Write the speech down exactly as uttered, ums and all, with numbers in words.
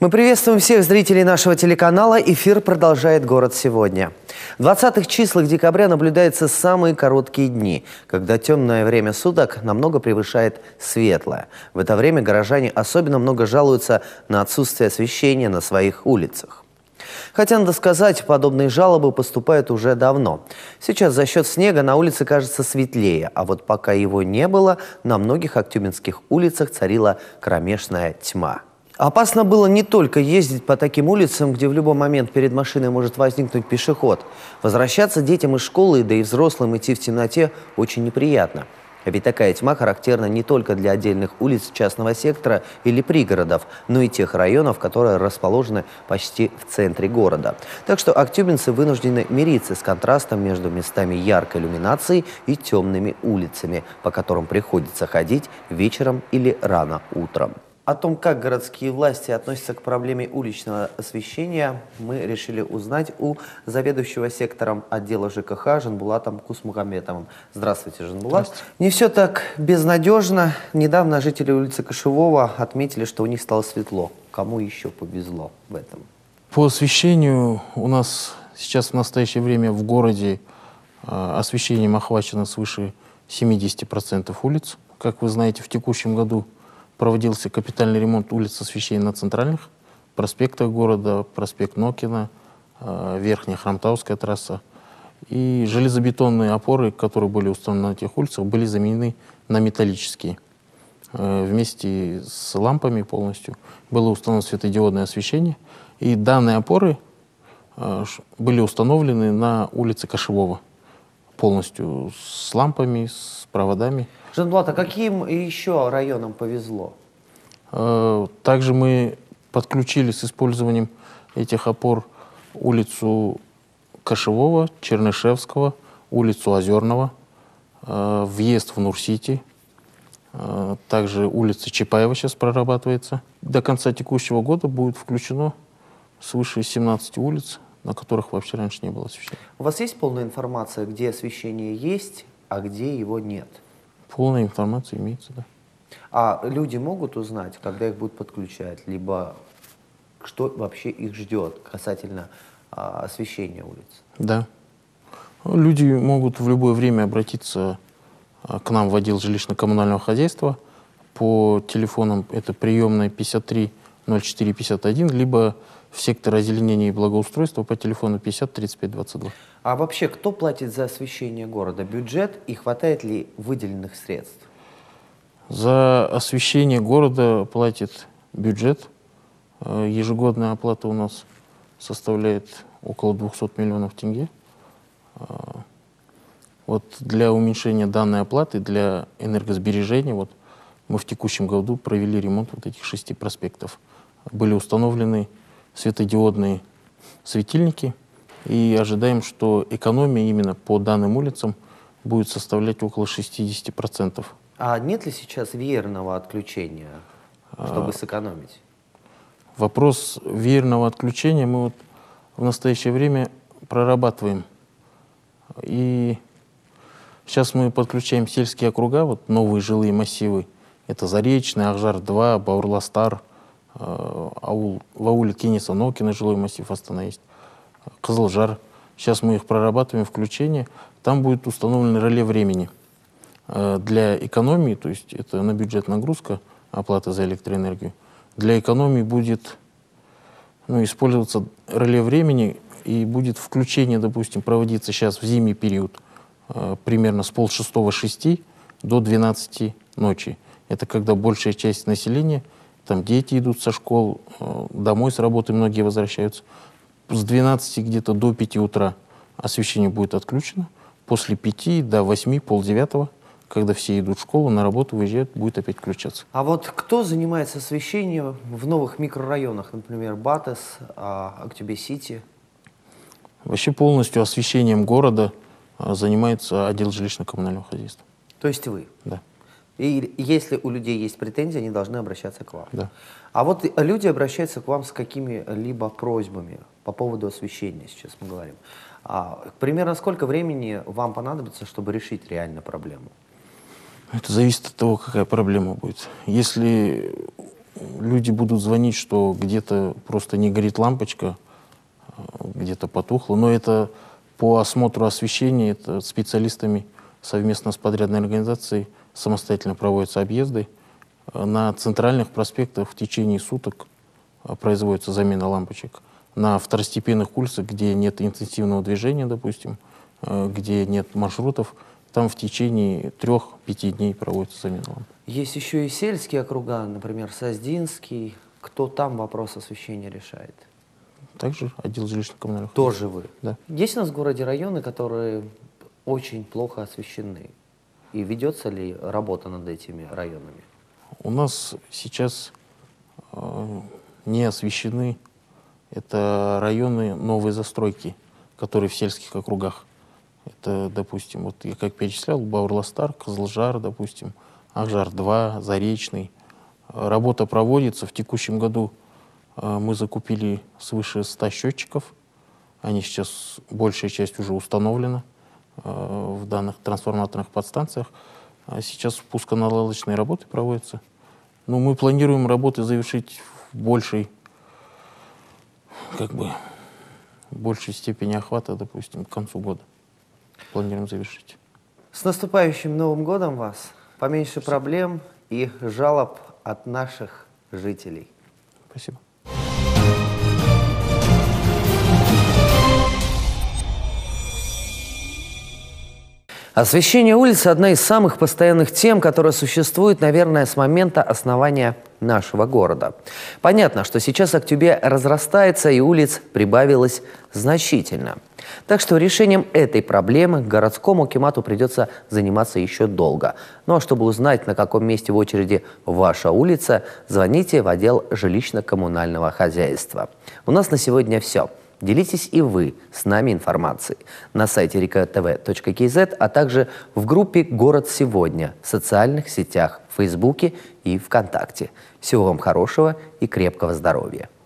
Мы приветствуем всех зрителей нашего телеканала. Эфир продолжает «Город сегодня». В двадцатых числах декабря наблюдаются самые короткие дни, когда темное время суток намного превышает светлое. В это время горожане особенно много жалуются на отсутствие освещения на своих улицах. Хотя, надо сказать, подобные жалобы поступают уже давно. Сейчас за счет снега на улице кажется светлее, а вот пока его не было, на многих актюбинских улицах царила кромешная тьма. Опасно было не только ездить по таким улицам, где в любой момент перед машиной может возникнуть пешеход. Возвращаться детям из школы, да и взрослым идти в темноте очень неприятно. А ведь такая тьма характерна не только для отдельных улиц частного сектора или пригородов, но и тех районов, которые расположены почти в центре города. Так что актюбинцы вынуждены мириться с контрастом между местами яркой иллюминации и темными улицами, по которым приходится ходить вечером или рано утром. О том, как городские власти относятся к проблеме уличного освещения, мы решили узнать у заведующего сектором отдела ЖКХ Жанбулатом Кусмухаметовым. Здравствуйте, Жанбулат. Здравствуйте. Не все так безнадежно. Недавно жители улицы Кошевого отметили, что у них стало светло. Кому еще повезло в этом? По освещению у нас сейчас в настоящее время в городе э, освещением охвачено свыше семидесяти процентов улиц. Как вы знаете, в текущем году проводился капитальный ремонт улиц освещения на центральных проспектах города, проспект Нокина, э, Верхняя Храмтауская трасса. И железобетонные опоры, которые были установлены на этих улицах, были заменены на металлические. Э, вместе с лампами полностью было установлено светодиодное освещение. И данные опоры э, были установлены на улице Кошевого полностью с лампами, с проводами. Жанбулат, а каким еще районам повезло? Также мы подключили с использованием этих опор улицу Кошевого, Чернышевского, улицу Озерного, въезд в Нур-Сити. Также улица Чапаева сейчас прорабатывается. До конца текущего года будет включено свыше семнадцати улиц, на которых вообще раньше не было освещения. У вас есть полная информация, где освещение есть, а где его нет? Полная информация имеется, да. А люди могут узнать, когда их будут подключать, либо что вообще их ждет касательно а, освещения улиц? Да. Люди могут в любое время обратиться а, к нам в отдел жилищно-коммунального хозяйства по телефонам это приемная пятьдесят три ноль четыре пятьдесят один, либо в сектор озеленения и благоустройства по телефону пятьдесят тридцать пять двадцать два. А вообще, кто платит за освещение города? Бюджет и хватает ли выделенных средств? За освещение города платит бюджет. Ежегодная оплата у нас составляет около двухсот миллионов тенге. Вот для уменьшения данной оплаты, для энергосбережения, вот мы в текущем году провели ремонт вот этих шести проспектов. Были установлены светодиодные светильники. И ожидаем, что экономия именно по данным улицам будет составлять около шестидесяти процентов. А нет ли сейчас веерного отключения, чтобы а, сэкономить? Вопрос веерного отключения мы вот в настоящее время прорабатываем. И сейчас мы подключаем сельские округа, вот новые жилые массивы. Это Заречный, Акжар-два, Баурластар, э, аул, в ауле Кениса Нокина жилой массив Астана есть. Кызылжар. Сейчас мы их прорабатываем, включение. Там будет установлено реле времени э, для экономии, то есть это на бюджет нагрузка, оплата за электроэнергию. Для экономии будет ну, использоваться реле времени и будет включение, допустим, проводиться сейчас в зимний период э, примерно с полшестого шести до двенадцати ночи. Это когда большая часть населения, там дети идут со школ, э, домой с работы многие возвращаются. С двенадцати где-то до пяти утра освещение будет отключено. После пяти до восьми, полдевятого, когда все идут в школу, на работу выезжают, будет опять включаться. А вот кто занимается освещением в новых микрорайонах, например, Батес, Актюбе-Сити? Вообще полностью освещением города занимается отдел жилищно-коммунального хозяйства. То есть вы? Да. И если у людей есть претензии, они должны обращаться к вам? Да. А вот люди обращаются к вам с какими-либо просьбами по поводу освещения, сейчас мы говорим. А, примерно сколько времени вам понадобится, чтобы решить реально проблему? Это зависит от того, какая проблема будет. Если люди будут звонить, что где-то просто не горит лампочка, где-то потухло. Но это по осмотру освещения, это специалистами совместно с подрядной организацией самостоятельно проводятся объезды. На центральных проспектах в течение суток производится замена лампочек. На второстепенных улицах, где нет интенсивного движения, допустим, где нет маршрутов, там в течение трех-пяти дней проводится замена ламп. Есть еще и сельские округа, например, Создинский. Кто там вопрос освещения решает? Также отдел жилищно-коммунальных. Тоже вы? Да. Есть у нас в городе районы, которые очень плохо освещены? И ведется ли работа над этими районами? У нас сейчас э, не освещены это районы новой застройки, которые в сельских округах. Это, допустим, вот я как перечислял, Бауэрластар, Кызылжар, допустим, Акжар-два, Заречный. Работа проводится. В текущем году э, мы закупили свыше ста счетчиков. Они сейчас, большая часть уже установлена э, в данных трансформаторных подстанциях. А сейчас пусконаладочные работы проводятся. Но мы планируем работы завершить в большей, как бы, большей степени охвата, допустим, к концу года. Планируем завершить. С наступающим Новым годом вас! Поменьше Спасибо. Проблем и жалоб от наших жителей. Спасибо. Освещение улиц – одна из самых постоянных тем, которая существует, наверное, с момента основания нашего города. Понятно, что сейчас Актюбе разрастается и улиц прибавилось значительно. Так что решением этой проблемы городскому акимату придется заниматься еще долго. Ну а чтобы узнать, на каком месте в очереди ваша улица, звоните в отдел жилищно-коммунального хозяйства. У нас на сегодня все. Делитесь и вы с нами информацией на сайте река тэ вэ точка ка зет, а также в группе «Город сегодня» в социальных сетях, в Фейсбуке и ВКонтакте. Всего вам хорошего и крепкого здоровья!